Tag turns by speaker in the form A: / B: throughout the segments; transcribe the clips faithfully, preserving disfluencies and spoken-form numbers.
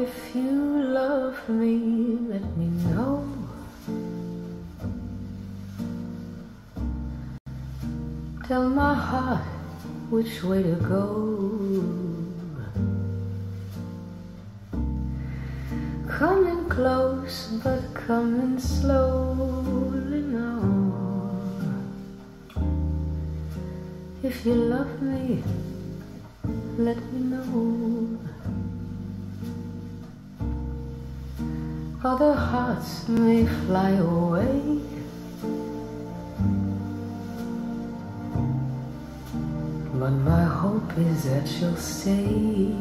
A: If you love me, let me know. Tell my heart which way to go. Coming close, but coming slowly now. If you love me, let me know. Other hearts may fly away, but my hope is that you'll stay.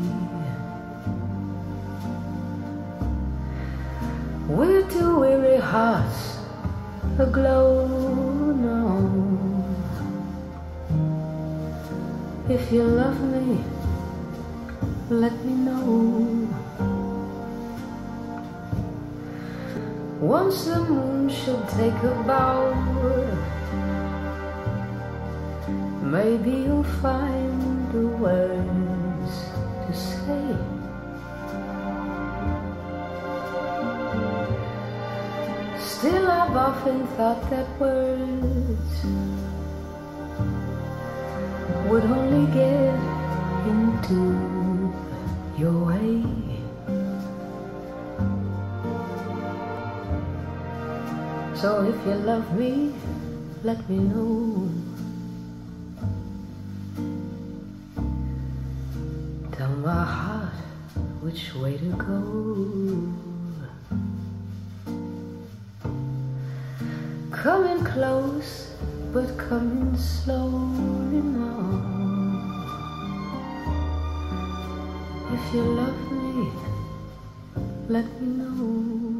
A: We're two weary hearts aglow now. If you love me, let me know. Once the moon should take a bow, maybe you'll find the words to say. Still I've often thought that words would only get into your way. So if you love me, let me know. Tell my heart which way to go. Coming close, but coming slowly now. If you love me, let me know.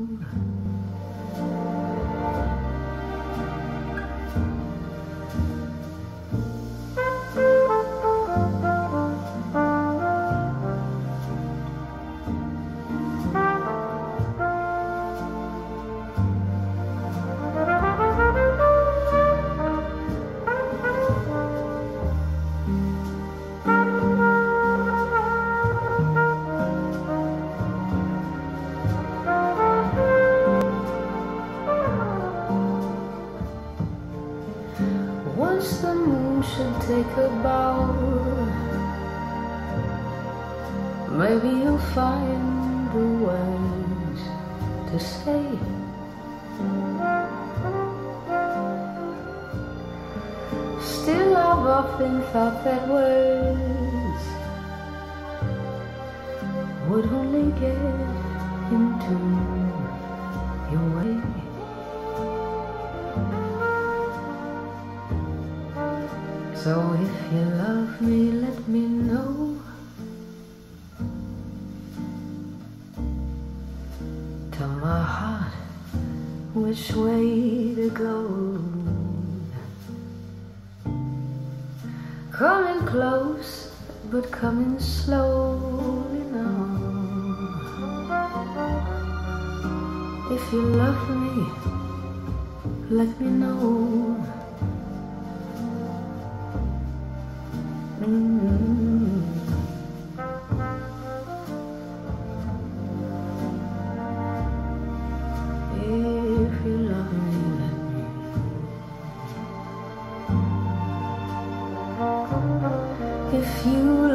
A: Once the moon should take a bow, maybe you'll find the words to say. Still I've often thought that words would only get into your way. So if you love me, let me know. Tell my heart which way to go. Coming close, but coming slowly now. If you love me, let me know. Mm-hmm. If you love me, let me know. If you